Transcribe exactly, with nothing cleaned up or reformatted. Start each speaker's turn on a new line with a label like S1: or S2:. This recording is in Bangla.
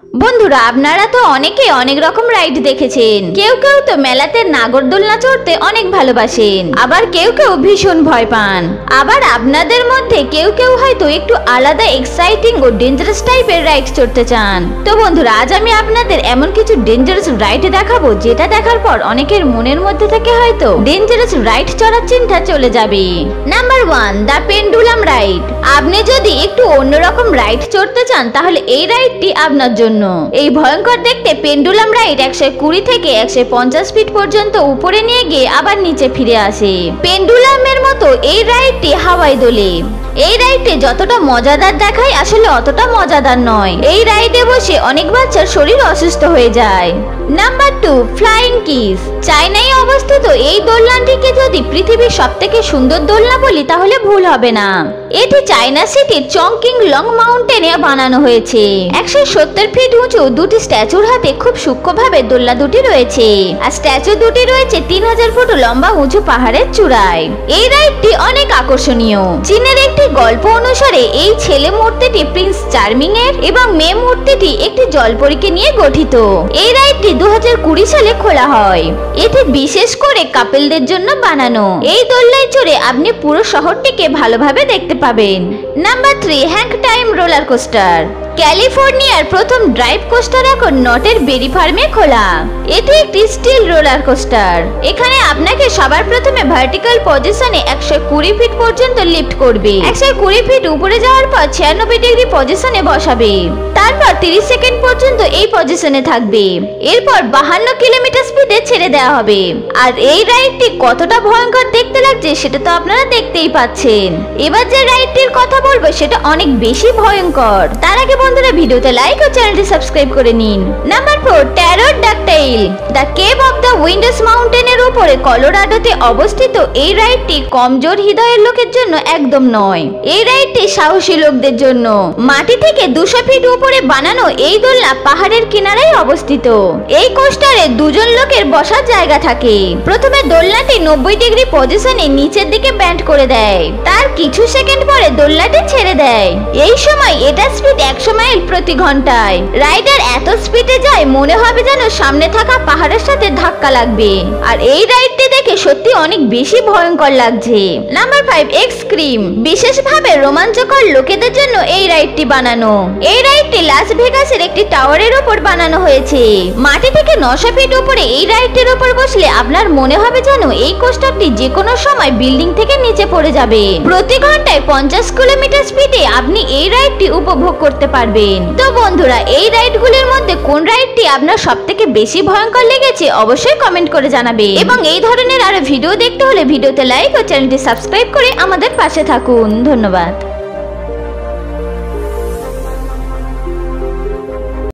S1: বন্ধুরা আপনারা তো অনেকে অনেক রকম রাইড দেখেছেন। কেউ কেউ তো মেলাতে নাগরদোলনা চড়তে অনেক ভালোবাসেন, আবার কেউ কেউ ভীষণ ভয় পান। আবার আপনাদের মধ্যে কেউ কেউ হয়তো একটু আলাদা এক্সাইটিং ও ডেঞ্জারাস টাইপের রাইড চড়তে চান। তো বন্ধুরা আজ আমি আপনাদের এমন কিছু ডেঞ্জারাস রাইড দেখাবো যেটা দেখার পর অনেকের মনের মধ্যে থেকে হয়তো ডেঞ্জারাস রাইড চড়ার চিন্তা চলে যাবে। Number one, the pendulum ride. আপনি যদি একটু অন্যরকম রাইড চড়তে চান তাহলে এই রাইডটি আপনার জন্য। এই ভয়ঙ্কর দেখতে পেন্ডুলাম রাইড একশো কুড়ি থেকে একশো পঞ্চাশ ফিট পর্যন্ত উপরে নিয়ে গিয়ে আবার নিচে ফিরে আসে। পেন্ডুলামের মতো এই রাইডটি হাওয়ায় দোলে। এই রাইডে যতটা মজাদার দেখায় আসলে অতটা মজাদার নয়। এই রাইডে বসে অনেক বাচ্চার শরীর অসুস্থ হয়ে যায়। Number two, flying kiss. চায়নায় অবস্থিত এই দোলনাটিকে যদি পৃথিবীর সবথেকে সুন্দর দোলনা বলি তাহলে ভুল হবে না। এটি চায়না সিটির চংকিং লং মাউন্টেনে বানানো হয়েছে। একশো সত্তর ফিট উঁচু দুটি স্ট্যাচুর হাতে খুব সূক্ষ্মভাবে দোলনা দুটি রয়েছে, আর স্ট্যাচু দুটি রয়েছে তিন হাজার ফুট লম্বা উঁচু পাহাড়ের চূড়ায়। এই রাইডটি অনেক আকর্ষণীয়। চীনের একটি গল্প অনুসারে এই ছেলে মূর্তিটি প্রিন্স চার্মিং এর এবং মেয়ে মূর্তিটি একটি জলপরীকে নিয়ে গঠিত। এই রাইডটি দু হাজার কুড়ি সালে খোলা হয়। এটি বিশেষ করে কাপেলদের জন্য বানানো। এই দোলনায় চড়ে আপনি পুরো শহরটিকে ভালোভাবে দেখতে পাবেন। Number three, hang time roller coaster. ক্যালিফোর্নিয়ার প্রথম ড্রাইভ কোস্টার এখন নটের বেরি ফার্মে খোলা। এটি একটি স্টিল রোলার কোস্টার। এখানে আপনাকে সবার প্রথমে ভার্টিক্যাল পজিশনে একশো কুড়ি ফিট পর্যন্ত লিফট করবে। একশো কুড়ি ফিট উপরে যাওয়ার পর ছিয়ানব্বই ডিগ্রি পজিশনে বসাবে। তারপর তিরিশ সেকেন্ড পর্যন্ত এই পজিশনে থাকবে। এরপর বাহান্ন কিলোমিটার স্পিডে ছেড়ে দেওয়া হবে। আর এই রাইডটি কতটা ভয়ঙ্কর দেখতে লাগছে সেটা তো আপনারা দেখতেই পাচ্ছেন। এবার যে রাইডটির কথা বলবো সেটা অনেক বেশি ভয়ঙ্কর। তার আগে বন্ধুরা ভিডিওতে লাইক ও চ্যানেলটি সাবস্ক্রাইব করে নিন। Number four, terror dactyl. The cave of the winds মাউন্টেনের উপরে কলোরাডোতে অবস্থিত এই রাইডটি কমজোর হৃদয়ের লোকের জন্য একদম নয়। এই রাইডটি সাহসী লোকদের জন্য। মাটি থেকে দুশো ফিট উপরে বানানো এই দোলনা পাহাড়ের কিনারায় অবস্থিত। এই কোস্টারে দুজন লোকের বসার জায়গা থাকে। প্রথমে দোলনাটি নব্বই ডিগ্রি পজিশনে নিচের দিকে ব্যান্ড করে দেয়। তার কিছু সেকেন্ড পরে দোলনাটি ছেড়ে দেয়। এই সময় এটা স্পিড একশো মাইল প্রতি ঘন্টায়। রাইডার এত স্পিডে যায় মনে হবে যেন সামনে থাকা পাহাড়ের সাথে ধাক্কা লাগবে। আর এই রাইডটি দেখে সত্যি অনেক বেশি ভয়ঙ্কর লাগছে। Number five, extreme. বিশেষভাবে রোমাঞ্চকর লোকেদের জন্য এই রাইডটি বানানো। এই রাইডটি লাস ভেগাসের একটি টাওয়ারের উপর বানানো হয়েছে। মাটি থেকে নশো ফিট উপরে এই রাইডটির উপর বসলে আপনার মনে হবে যেন এই কোস্টারটি যে কোনো সময় বিল্ডিং থেকে নিচে পড়ে যাবে। প্রতি ঘন্টায় পঞ্চাশ কিলোমিটার স্পিডে আপনি এই রাইডটি উপভোগ করতে পারবেন। তো বন্ধুরা এই রাইডগুলির মধ্যে কোন রাইডটি আপনার সবথেকে বেশি ভয়ঙ্কর লেগেছে অবশ্যই কমেন্ট করে জানাবে। এবং এই ধরনের আরো ভিডিও দেখতে হলে ভিডিওতে লাইক ও চ্যানেলটি সাবস্ক্রাইব করে আমাদের পাশে থাকুন। ধন্যবাদ।